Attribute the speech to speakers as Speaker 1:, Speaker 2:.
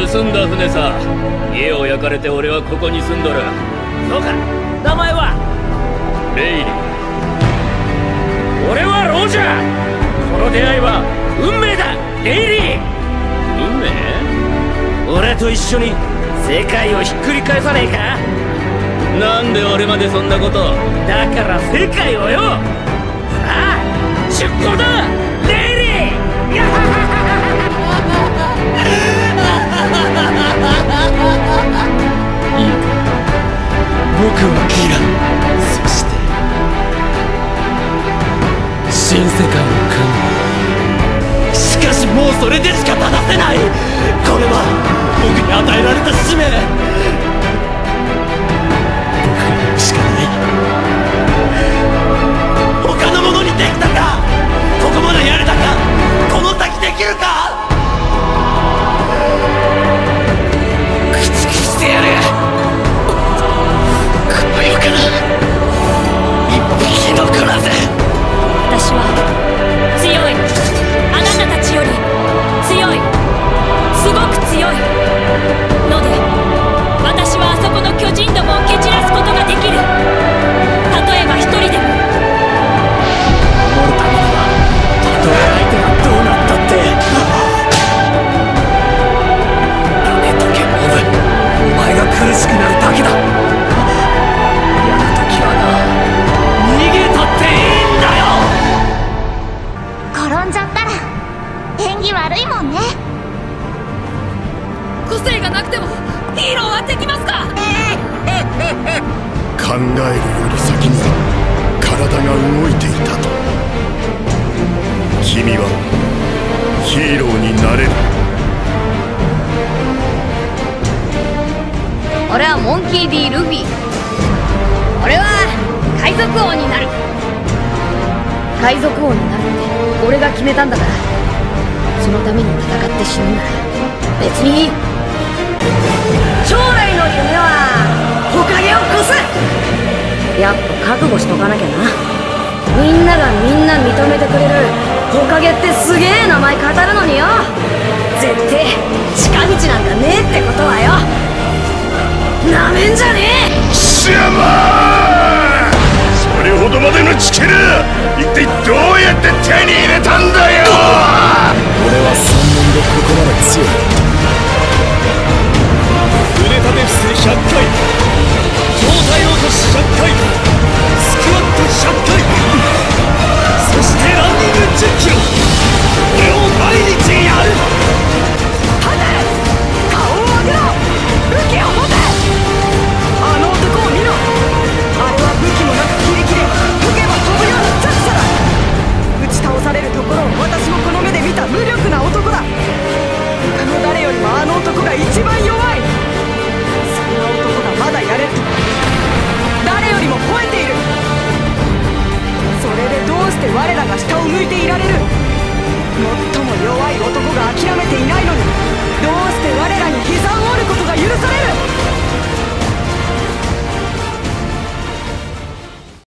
Speaker 1: 盗んだ船さ。家を焼かれて俺はここに住んどる。
Speaker 2: そうか。名前は？
Speaker 1: レイリー。
Speaker 2: 俺はロジャー。この出会いは運命だ、レイリー。
Speaker 1: 運命？
Speaker 2: 俺と一緒に世界をひっくり返さねえか？
Speaker 1: なんで俺までそんなこと？
Speaker 2: だから世界をよ。さあ出航だ、レイリー。
Speaker 3: いいか、僕はギラ。そして新世界の神。しかしもうそれでしか立たせない。これは僕に与えられた使命。僕が行くしかない。他のものにできたか？ここまでやれたか？この先できるか？駆逐してやる。この世から一匹残らず。
Speaker 4: 私は強い。あなたたちより強い。すごく強いので、私はあそこの巨人どもを蹴散らすことができる。例えば一人でも。
Speaker 3: 守るためにはたとえ相手がどうなったって。やめとけモブ、お前が苦しくなるだけだ。嫌な時はな、逃げたっていいんだよ。
Speaker 5: 転んじゃったら縁起悪いもんね。
Speaker 4: 個性がなくてもヒーローはできますか？
Speaker 6: 考えるより先に体が動いていたと。君はヒーローになれる。
Speaker 7: 俺はモンキー D ルフィ。俺は海賊王になる。海賊王になるって俺が決めたんだから、そのために戦って死ぬなら別にいい。将来の夢は火影を越す。やっぱ覚悟しとかなきゃな。みんながみんな認めてくれる火影ってすげえ名前語るのによ。絶対近道なんかねえってことはよ。なめんじゃねえ。
Speaker 6: シャマー！それほどまでの力、一体どうやって手に入れたんだよ。
Speaker 3: 俺は3年でここまで強い。腕立て伏せ100回、上体落とし100回、スクワット100回、そしてランニング10キロ。これを毎日やる。
Speaker 7: 立て！顔を上げろ！武器を持て！あの男を見ろ！あれは武器もなくキレキレ、吹けば飛ぶような弱者だ。打ち倒されるところを私もこの目で見た無力な男だ。他の誰よりもあの男が一番弱い。そんな男がまだやれると誰よりも吠えている。それでどうして我らが下を向いていられる？